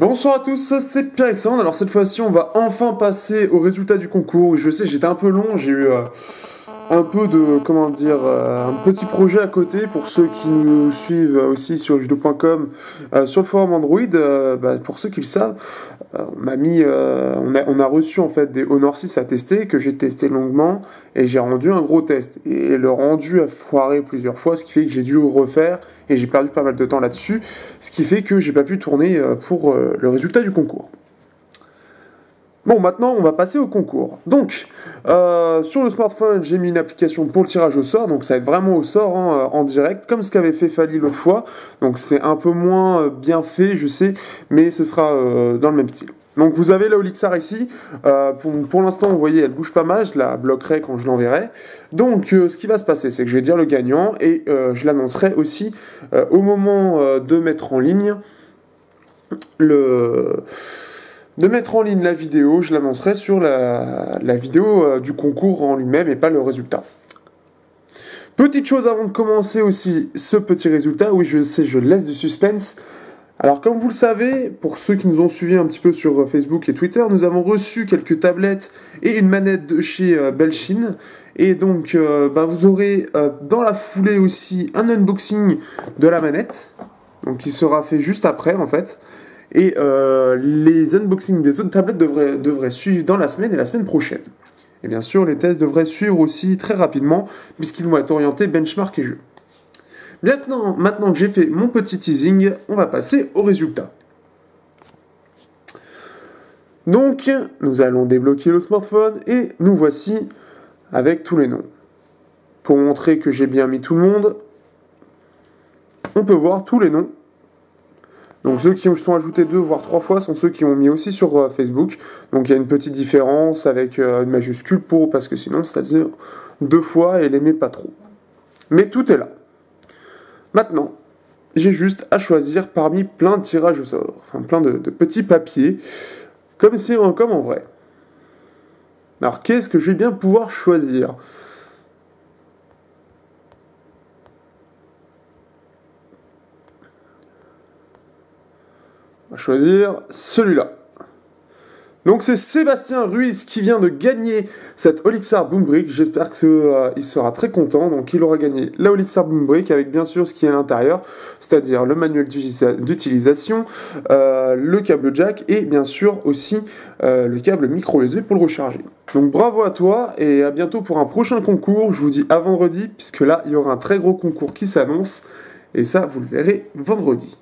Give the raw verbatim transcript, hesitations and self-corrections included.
Bonsoir à tous, c'est Pierre-Alexandre. Alors cette fois-ci, on va enfin passer au résultat du concours. Je sais, j'étais un peu long, j'ai eu euh, un peu de, comment dire, euh, un petit projet à côté pour ceux qui nous suivent aussi sur judo point com, euh, sur le forum Android. Euh, bah, pour ceux qui le savent, euh, on a mis, euh, on a, on a reçu en fait des Honor six à tester que j'ai testé longuement et j'ai rendu un gros test. Et le rendu a foiré plusieurs fois, ce qui fait que j'ai dû refaire et j'ai perdu pas mal de temps là-dessus, ce qui fait que j'ai pas pu tourner euh, pour euh, le résultat du concours. Bon, maintenant, on va passer au concours. Donc, euh, sur le smartphone, j'ai mis une application pour le tirage au sort. Donc, ça va être vraiment au sort, hein, en direct, comme ce qu'avait fait Fali l'autre fois. Donc, c'est un peu moins bien fait, je sais, mais ce sera euh, dans le même style. Donc, vous avez la Olixar ici. Euh, pour pour l'instant, vous voyez, elle bouge pas mal. Je la bloquerai quand je l'enverrai. Donc, euh, ce qui va se passer, c'est que je vais dire le gagnant et euh, je l'annoncerai aussi euh, au moment euh, de mettre en ligne le... de mettre en ligne la vidéo, je l'annoncerai sur la, la vidéo euh, du concours en lui-même et pas le résultat. Petite chose avant de commencer aussi ce petit résultat, oui je sais, je laisse du suspense. Alors comme vous le savez, pour ceux qui nous ont suivis un petit peu sur Facebook et Twitter, nous avons reçu quelques tablettes et une manette de chez euh, Belchine. Et donc euh, bah, vous aurez euh, dans la foulée aussi un unboxing de la manette, donc qui sera fait juste après en fait. Et euh, les unboxings des autres tablettes devraient, devraient suivre dans la semaine et la semaine prochaine. Et bien sûr, les tests devraient suivre aussi très rapidement, puisqu'ils vont être orientés benchmark et jeu. Maintenant, maintenant que j'ai fait mon petit teasing, on va passer au résultat. Donc, nous allons débloquer le smartphone et nous voici avec tous les noms. Pour montrer que j'ai bien mis tout le monde, on peut voir tous les noms. Donc ceux qui sont ajoutés deux voire trois fois sont ceux qui ont mis aussi sur euh, Facebook. Donc il y a une petite différence avec euh, une majuscule pour parce que sinon ça faisait deux fois et elle aimait pas trop. Mais tout est là. Maintenant, j'ai juste à choisir parmi plein de tirages au sort, enfin plein de, de petits papiers, comme c'est comme en vrai. Alors qu'est-ce que je vais bien pouvoir choisir ? On va choisir celui-là. Donc c'est Sébastien Ruiz qui vient de gagner cette Olixar Boom Brick. J'espère qu'il euh, sera très content. Donc il aura gagné la Olixar Boom Brick avec bien sûr ce qui est à l'intérieur, c'est-à-dire le manuel d'utilisation, euh, le câble jack et bien sûr aussi euh, le câble micro U S B pour le recharger. Donc bravo à toi et à bientôt pour un prochain concours. Je vous dis à vendredi puisque là il y aura un très gros concours qui s'annonce et ça vous le verrez vendredi.